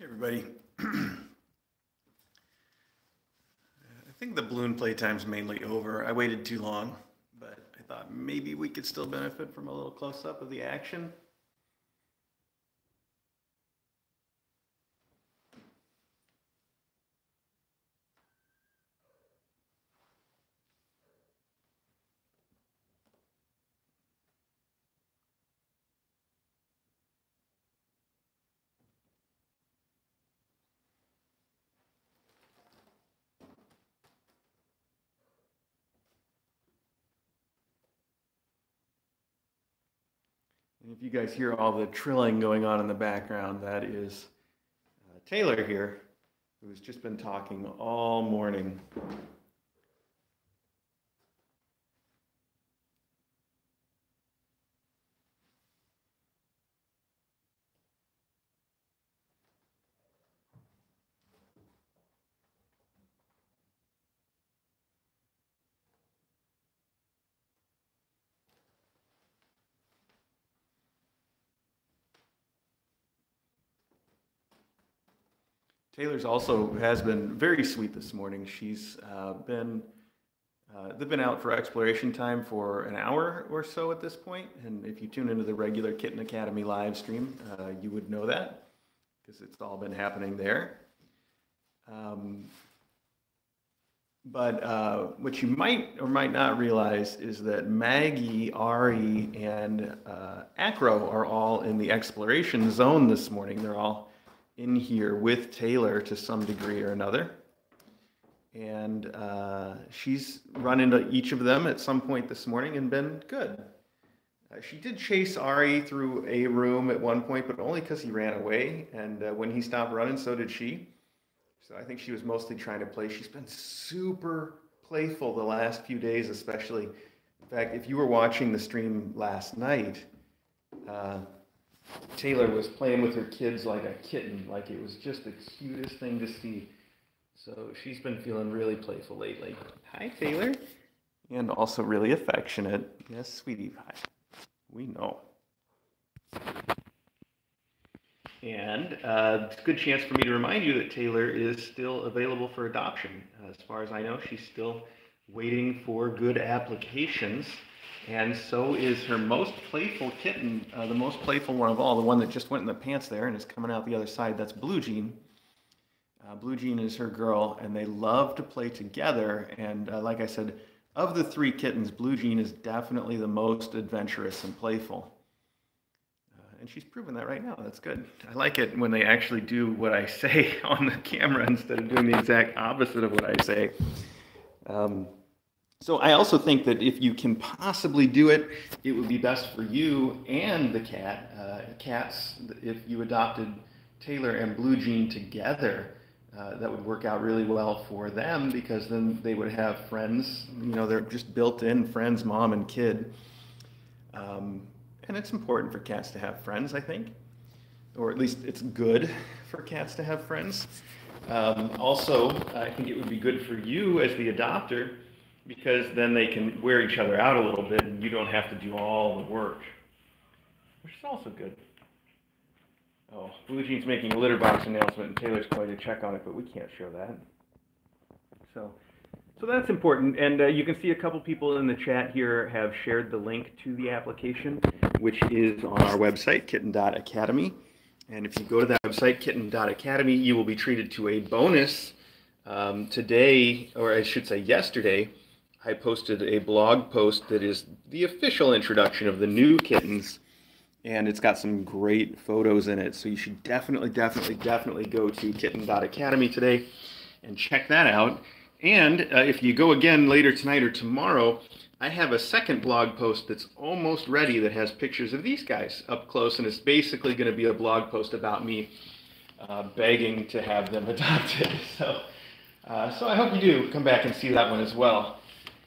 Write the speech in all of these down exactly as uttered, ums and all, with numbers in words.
Everybody. I think the balloon playtime's mainly over. I waited too long, but I thought maybe we could still benefit from a little close-up of the action. And if you guys hear all the trilling going on in the background, that is uh, Taylor here, who's just been talking all morning. Taylor's also has been very sweet this morning. She's uh, been, uh, they've been out for exploration time for an hour or so at this point. And if you tune into the regular Kitten Academy live stream, uh, you would know that because it's all been happening there. Um, but uh, what you might or might not realize is that Maggie, Ari, and uh, Acro are all in the exploration zone this morning. They're all in here with Taylor to some degree or another. And uh, she's run into each of them at some point this morning and been good. Uh, she did chase Ari through a room at one point, but only because he ran away. And uh, when he stopped running, so did she. So I think she was mostly trying to play. She's been super playful the last few days, especially. In fact, if you were watching the stream last night, uh, Taylor was playing with her kids like a kitten, like it was just the cutest thing to see. So she's been feeling really playful lately. Hi, Taylor. And also really affectionate. Yes, sweetie pie. We know. And uh, it's a good chance for me to remind you that Taylor is still available for adoption. Uh, as far as I know, she's still waiting for good applications. And so is her most playful kitten, uh, the most playful one of all, the one that just went in the pants there and is coming out the other side. That's Blue Jean. Uh, Blue Jean is her girl, and they love to play together. And uh, like I said, of the three kittens, Blue Jean is definitely the most adventurous and playful. Uh, and she's proven that right now. That's good. I like it when they actually do what I say on the camera instead of doing the exact opposite of what I say. Um, So I also think that if you can possibly do it, it would be best for you and the cat. Uh, cats, if you adopted Taylor and Blue Jean together, uh, that would work out really well for them because then they would have friends. You know, they're just built-in friends, mom and kid. Um, and it's important for cats to have friends, I think. Or at least it's good for cats to have friends. Um, also, I think it would be good for you as the adopter because then they can wear each other out a little bit and you don't have to do all the work, which is also good. Oh, Blue Jean's making a litter box announcement and Taylor's going to check on it, but we can't show that. So, so that's important. And uh, you can see a couple people in the chat here have shared the link to the application, which is on our website, kitten dot academy. And if you go to that website, kitten dot academy, you will be treated to a bonus. Um, today, or I should say yesterday, I posted a blog post that is the official introduction of the new kittens, and it's got some great photos in it. So you should definitely, definitely, definitely go to kitten dot academy today and check that out. And uh, if you go again later tonight or tomorrow, I have a second blog post that's almost ready that has pictures of these guys up close, and it's basically going to be a blog post about me uh, begging to have them adopted. So, uh, so I hope you do come back and see that one as well.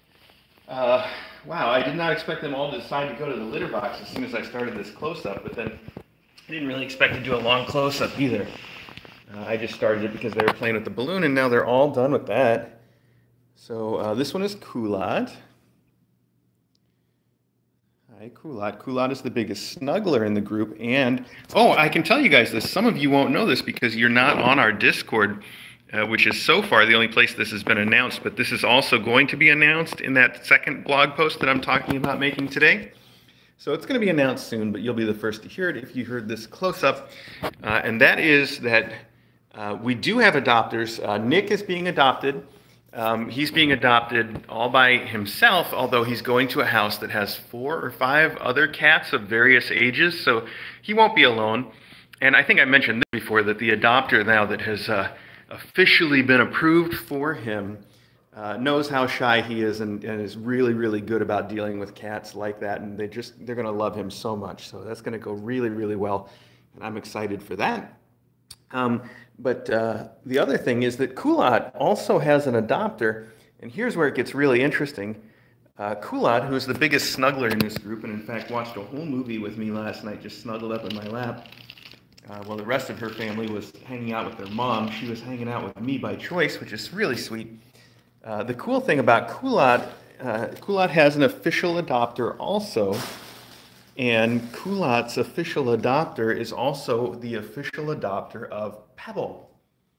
Uh, wow, I did not expect them all to decide to go to the litter box as soon as I started this close-up, but then I didn't really expect to do a long close-up either. Uh, I just started it because they were playing with the balloon, and now they're all done with that. So uh, this one is Kulad. Hi, Kulot. Kulot is the biggest snuggler in the group. And, oh, I can tell you guys this. Some of you won't know this because you're not on our Discord, uh, which is so far the only place this has been announced. But this is also going to be announced in that second blog post that I'm talking about making today. So it's going to be announced soon, but you'll be the first to hear it if you heard this close up. Uh, and that is that uh, we do have adopters. Uh, Nick is being adopted. Um, he's being adopted all by himself, although he's going to a house that has four or five other cats of various ages, so he won't be alone. And I think I mentioned this before, that the adopter now that has uh, officially been approved for him uh, knows how shy he is and, and is really, really good about dealing with cats like that, and they just, they're going to love him so much. So that's going to go really, really well, and I'm excited for that. Um, but uh, the other thing is that Kulot also has an adopter, and here's where it gets really interesting. Uh, Kulot, who's the biggest snuggler in this group, and in fact watched a whole movie with me last night, just snuggled up in my lap, uh, while the rest of her family was hanging out with their mom. She was hanging out with me by choice, which is really sweet. Uh, the cool thing about Kulot, uh, Kulot has an official adopter also. And Kulot's official adopter is also the official adopter of Pebble.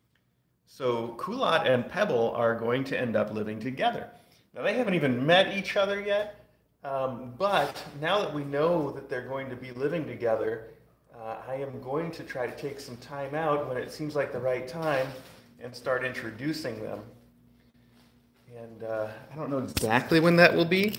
So Kulot and Pebble are going to end up living together. Now, they haven't even met each other yet, um, but now that we know that they're going to be living together, uh, I am going to try to take some time out when it seems like the right time and start introducing them. And uh, I don't know exactly when that will be.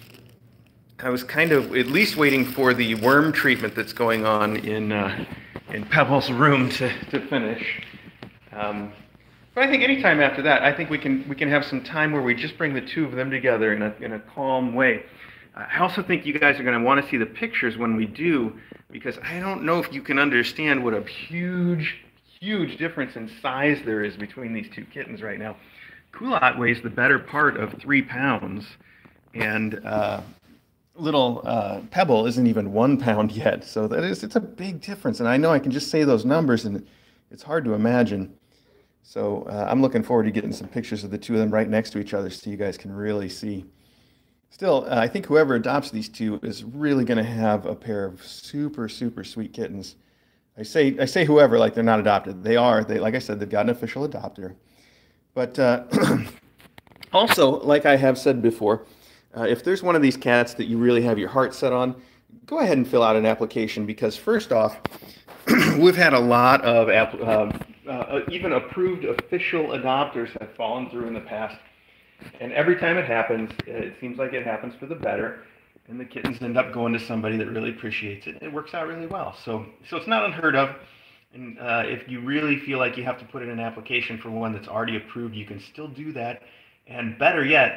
I was kind of at least waiting for the worm treatment that's going on in uh, in Pebble's room to, to finish. Um, but I think anytime after that, I think we can we can have some time where we just bring the two of them together in a in a calm way. Uh, I also think you guys are going to want to see the pictures when we do, because I don't know if you can understand what a huge, huge difference in size there is between these two kittens right now. Kulot weighs the better part of three pounds, and uh, little uh, Pebble isn't even one pound yet, so that is, it's a big difference. And I know I can just say those numbers, and it's hard to imagine. So uh, I'm looking forward to getting some pictures of the two of them right next to each other, so you guys can really see. Still, uh, I think whoever adopts these two is really going to have a pair of super, super sweet kittens. I say I say whoever, like they're not adopted. They are. They, like I said, they've got an official adopter. But uh, also, like I have said before, Uh, if there's one of these cats that you really have your heart set on, go ahead and fill out an application, because first off, we've had a lot of uh, uh, even approved official adopters have fallen through in the past. And every time it happens, it seems like it happens for the better, and the kittens end up going to somebody that really appreciates it. It works out really well. So, so it's not unheard of. And uh, if you really feel like you have to put in an application for one that's already approved, you can still do that. And better yet,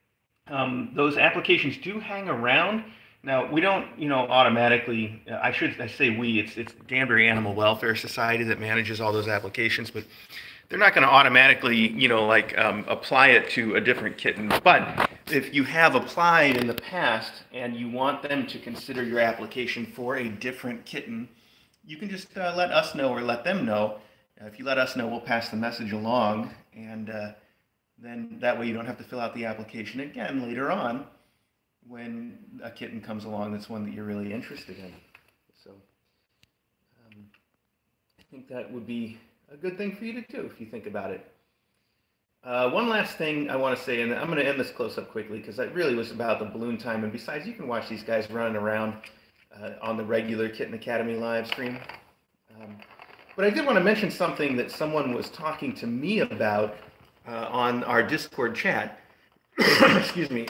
Um, those applications do hang around. Now, we don't, you know, automatically, I should I say we, it's, it's Danbury Animal Welfare Society that manages all those applications, but they're not going to automatically, you know, like um, apply it to a different kitten. But if you have applied in the past and you want them to consider your application for a different kitten, you can just uh, let us know or let them know. Uh, if you let us know, we'll pass the message along, and uh, then that way you don't have to fill out the application again later on when a kitten comes along that's one that you're really interested in. So um, I think that would be a good thing for you to do if you think about it. Uh, one last thing I want to say, and I'm going to end this close-up quickly because that really was about the balloon time, and besides, you can watch these guys running around uh, on the regular Kitten Academy live stream. Um, but I did want to mention something that someone was talking to me about Uh, on our Discord chat. Excuse me.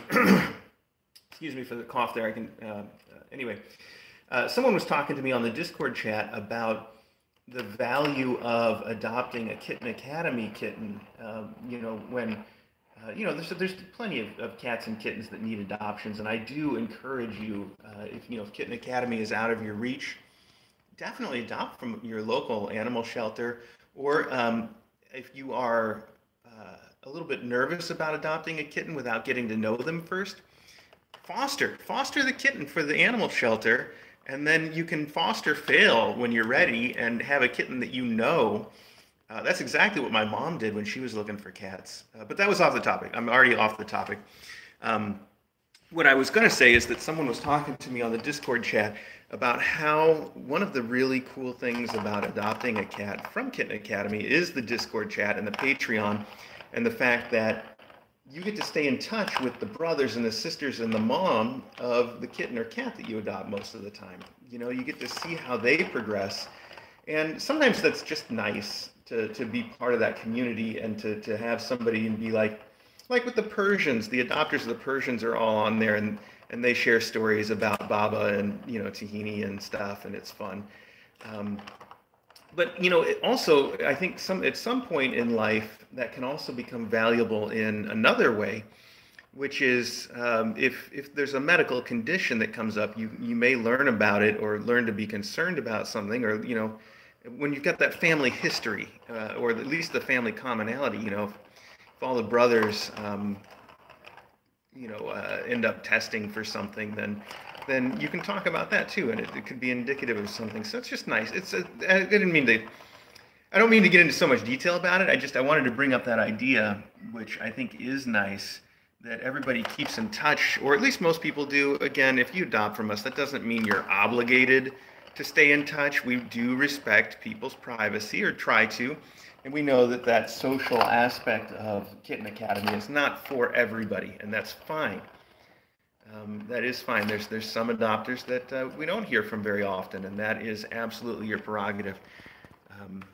Excuse me for the cough there. I can. Uh, uh, anyway, uh, someone was talking to me on the Discord chat about the value of adopting a Kitten Academy kitten. Uh, you know, when uh, you know, there's there's plenty of, of cats and kittens that need adoptions, and I do encourage you, uh, if you know, if Kitten Academy is out of your reach, definitely adopt from your local animal shelter, or um, if you are Uh, a little bit nervous about adopting a kitten without getting to know them first, foster. Foster the kitten for the animal shelter, and then you can foster fail when you're ready and have a kitten that you know. Uh, that's exactly what my mom did when she was looking for cats. Uh, but that was off the topic. I'm already off the topic. Um, what I was going to say is that someone was talking to me on the Discord chat about how one of the really cool things about adopting a cat from Kitten Academy is the Discord chat and the Patreon, and the fact that you get to stay in touch with the brothers and the sisters and the mom of the kitten or cat that you adopt most of the time. You know, you get to see how they progress. And sometimes that's just nice to, to be part of that community and to, to have somebody and be like, like with the Persians, the adopters of the Persians are all on there, and, and they share stories about Baba and, you know, Tahini and stuff, and it's fun. Um, But, you know, it also, I think some at some point in life that can also become valuable in another way, which is um, if, if there's a medical condition that comes up, you, you may learn about it or learn to be concerned about something, or, you know, when you've got that family history, uh, or at least the family commonality, you know, if, if all the brothers, um, you know, uh, end up testing for something, then then you can talk about that too, and it, it could be indicative of something. So it's just nice. It's a, I didn't mean to, I don't mean to get into so much detail about it. I just I wanted to bring up that idea, which I think is nice, that everybody keeps in touch, or at least most people do. Again, if you adopt from us, that doesn't mean you're obligated to stay in touch. We do respect people's privacy, or try to, and we know that that social aspect of Kitten Academy is not for everybody, and that's fine. Um, that is fine. There's there's some adopters that uh, we don't hear from very often, and that is absolutely your prerogative. Um,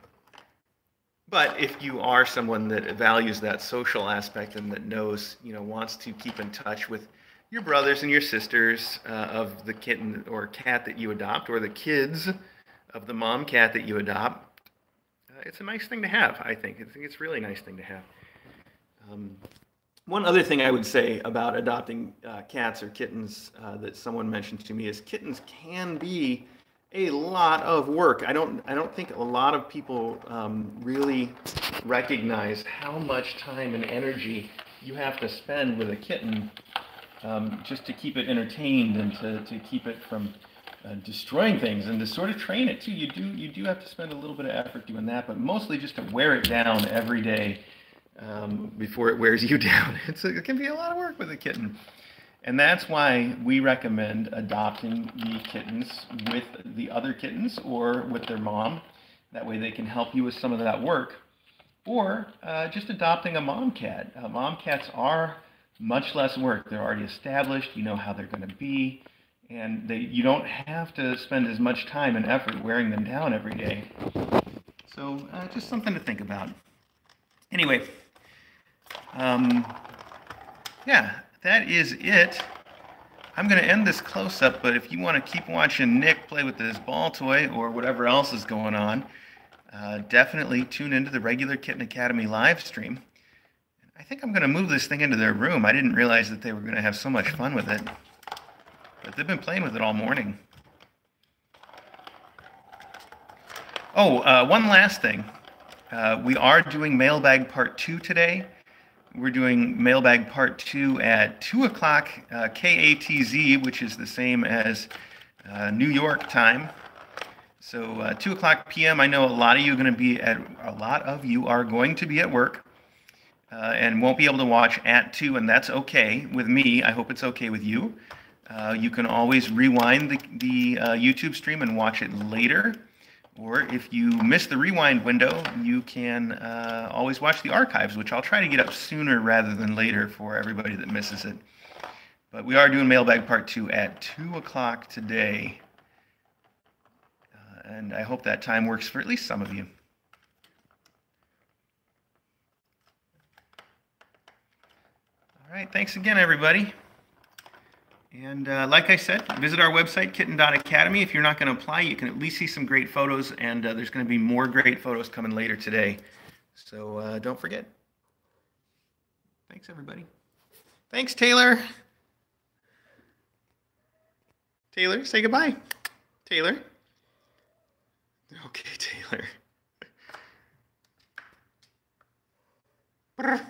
but if you are someone that values that social aspect and that knows, you know, wants to keep in touch with your brothers and your sisters uh, of the kitten or cat that you adopt, or the kids of the mom cat that you adopt, uh, it's a nice thing to have, I think. I think it's a really nice thing to have. Um, One other thing I would say about adopting uh, cats or kittens uh, that someone mentioned to me is kittens can be a lot of work. I don't I don't think a lot of people um, really recognize how much time and energy you have to spend with a kitten um, just to keep it entertained and to, to keep it from uh, destroying things, and to sort of train it too. You do you do have to spend a little bit of effort doing that, but mostly just to wear it down every day. Um, before it wears you down. It's a, it can be a lot of work with a kitten. And that's why we recommend adopting the kittens with the other kittens or with their mom. That way they can help you with some of that work. Or uh, just adopting a mom cat. Uh, mom cats are much less work. They're already established. You know how they're going to be. And they, you don't have to spend as much time and effort wearing them down every day. So uh, just something to think about. Anyway, Um, yeah, that is it. I'm going to end this close-up, but if you want to keep watching Nick play with this ball toy or whatever else is going on, uh, definitely tune into the regular Kitten Academy live stream. I think I'm going to move this thing into their room. I didn't realize that they were going to have so much fun with it, but they've been playing with it all morning. Oh, uh, one last thing. Uh, we are doing Mailbag Part two today. We're doing Mailbag Part two at two o'clock uh, K A T Z, which is the same as uh, New York time. So uh, two o'clock P M I know a lot of you are going to be at a lot of you are going to be at work uh, and won't be able to watch at two, and that's okay with me. I hope it's okay with you. Uh, you can always rewind the, the uh, YouTube stream and watch it later. Or if you miss the rewind window, you can uh, always watch the archives, which I'll try to get up sooner rather than later for everybody that misses it. But we are doing Mailbag Part two at two o'clock today. Uh, and I hope that time works for at least some of you. All right, thanks again, everybody. And uh, like I said, visit our website, kitten dot academy. If you're not going to apply, you can at least see some great photos, and uh, there's going to be more great photos coming later today. So uh, don't forget. Thanks, everybody. Thanks, Taylor. Taylor, say goodbye. Taylor. Okay, Taylor.